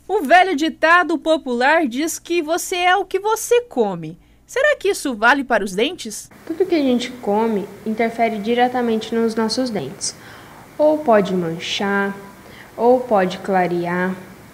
O velho ditado popular diz que você é o que você come. Será que isso vale para os dentes? Tudo que a gente come interfere diretamente nos nossos dentes. Ou pode manchar, ou pode clarear,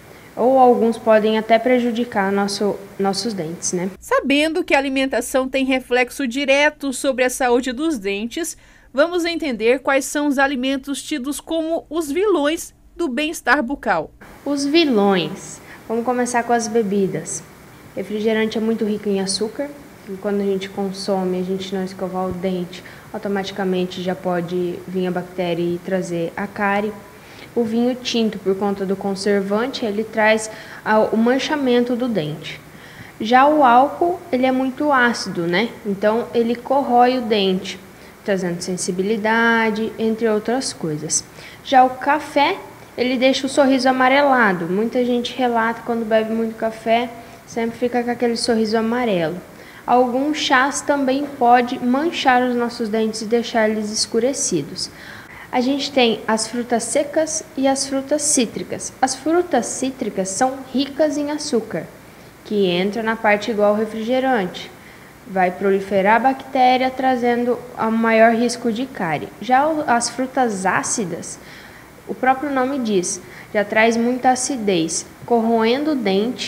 ou alguns podem até prejudicar nossos dentes, né? Sabendo que a alimentação tem reflexo direto sobre a saúde dos dentes, vamos entender quais são os alimentos tidos como os vilões do bem-estar bucal. Os vilões. Vamos começar com as bebidas. Refrigerante é muito rico em açúcar. E quando a gente consome, a gente não escovar o dente, automaticamente já pode vir a bactéria e trazer a cárie. O vinho tinto, por conta do conservante, ele traz o manchamento do dente. Já o álcool, ele é muito ácido, né? Então, ele corrói o dente, trazendo sensibilidade, entre outras coisas. Já o café, ele deixa o sorriso amarelado. Muita gente relata quando bebe muito café, sempre fica com aquele sorriso amarelo. Alguns chás também podem manchar os nossos dentes e deixar eles escurecidos. A gente tem as frutas secas e as frutas cítricas. As frutas cítricas são ricas em açúcar, que entra na parte igual ao refrigerante. Vai proliferar a bactéria, trazendo um maior risco de cárie. Já as frutas ácidas, o próprio nome diz, já traz muita acidez, corroendo o dente.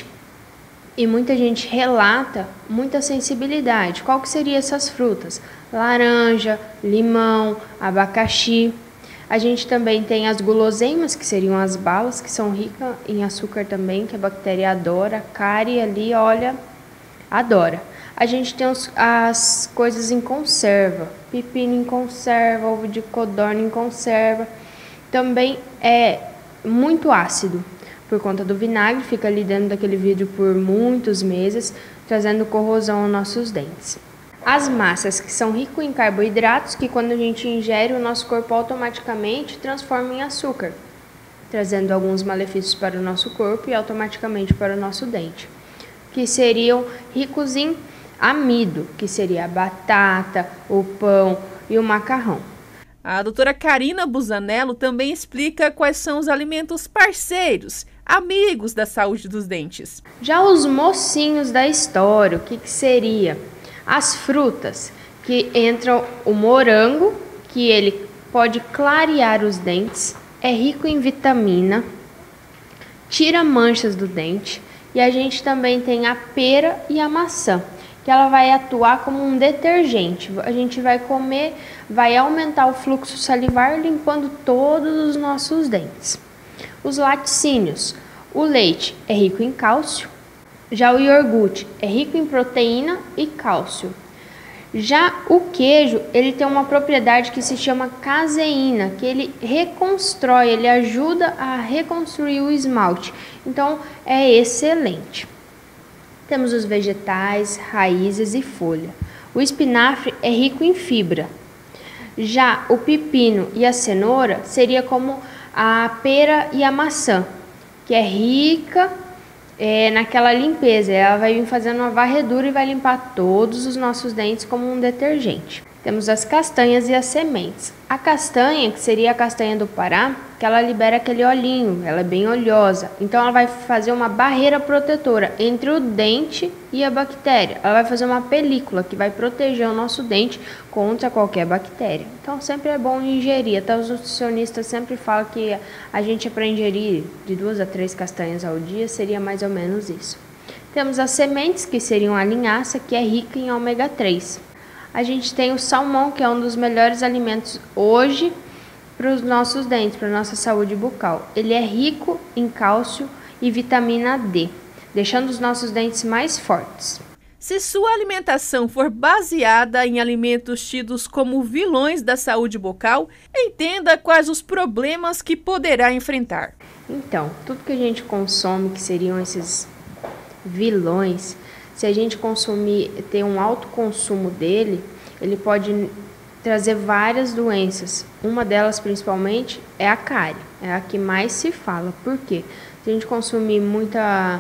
E muita gente relata muita sensibilidade. Qual que seriam essas frutas? Laranja, limão, abacaxi. A gente também tem as guloseimas, que seriam as balas, que são ricas em açúcar também, que a bactéria adora. A cárie ali, olha, adora. A gente tem as coisas em conserva. Pepino em conserva, ovo de codorna em conserva. Também é muito ácido. Por conta do vinagre, fica ali dentro daquele vidro por muitos meses, trazendo corrosão aos nossos dentes. As massas, que são ricas em carboidratos, que quando a gente ingere, o nosso corpo automaticamente transforma em açúcar, trazendo alguns malefícios para o nosso corpo e automaticamente para o nosso dente. Que seriam ricos em amido, que seria a batata, o pão e o macarrão. A doutora Karina Busanello também explica quais são os alimentos parceiros, amigos da saúde dos dentes. Já os mocinhos da história, o que seria? As frutas, que entram o morango, que ele pode clarear os dentes, é rico em vitamina, tira manchas do dente, e a gente também tem a pera e a maçã, que ela vai atuar como um detergente. A gente vai comer, vai aumentar o fluxo salivar, limpando todos os nossos dentes. Os laticínios, o leite é rico em cálcio, já o iogurte é rico em proteína e cálcio. Já o queijo, ele tem uma propriedade que se chama caseína, que ele reconstrói, ele ajuda a reconstruir o esmalte. Então, é excelente. Temos os vegetais, raízes e folha. O espinafre é rico em fibra. Já o pepino e a cenoura seria como a pera e a maçã, que é rica naquela limpeza. Ela vai vir fazendo uma varredura e vai limpar todos os nossos dentes como um detergente. Temos as castanhas e as sementes. A castanha, que seria a castanha do Pará, que ela libera aquele olhinho, ela é bem oleosa. Então ela vai fazer uma barreira protetora entre o dente e a bactéria. Ela vai fazer uma película que vai proteger o nosso dente contra qualquer bactéria. Então sempre é bom ingerir. Até os nutricionistas sempre falam que a gente para ingerir de 2 a 3 castanhas ao dia seria mais ou menos isso. Temos as sementes, que seriam a linhaça, que é rica em ômega 3. A gente tem o salmão, que é um dos melhores alimentos hoje para os nossos dentes, para a nossa saúde bucal. Ele é rico em cálcio e vitamina D, deixando os nossos dentes mais fortes. Se sua alimentação for baseada em alimentos tidos como vilões da saúde bucal, entenda quais os problemas que poderá enfrentar. Então, tudo que a gente consome, que seriam esses vilões, se a gente consumir, ter um alto consumo dele, ele pode trazer várias doenças. Uma delas, principalmente, é a cárie. É a que mais se fala. Por quê? Se a gente consumir muita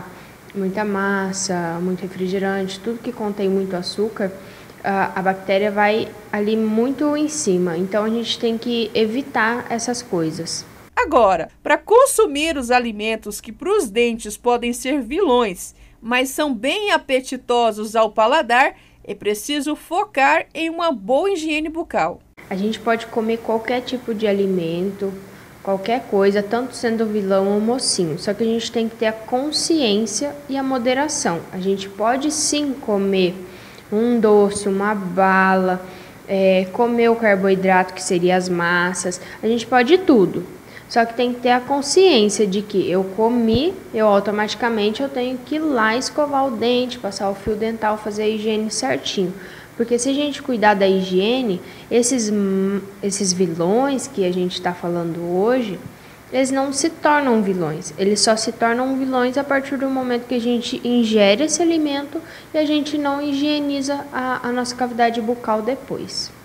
massa, muito refrigerante, tudo que contém muito açúcar, a bactéria vai ali muito em cima. Então, a gente tem que evitar essas coisas. Agora, para consumir os alimentos que para os dentes podem ser vilões, mas são bem apetitosos ao paladar, é preciso focar em uma boa higiene bucal. A gente pode comer qualquer tipo de alimento, qualquer coisa, tanto sendo vilão ou mocinho. Só que a gente tem que ter a consciência e a moderação. A gente pode sim comer um doce, uma bala, comer o carboidrato, que seria as massas. A gente pode tudo. Só que tem que ter a consciência de que eu comi, eu automaticamente tenho que ir lá escovar o dente, passar o fio dental, fazer a higiene certinho. Porque se a gente cuidar da higiene, esses vilões que a gente está falando hoje, eles não se tornam vilões. Eles só se tornam vilões a partir do momento que a gente ingere esse alimento e a gente não higieniza a nossa cavidade bucal depois.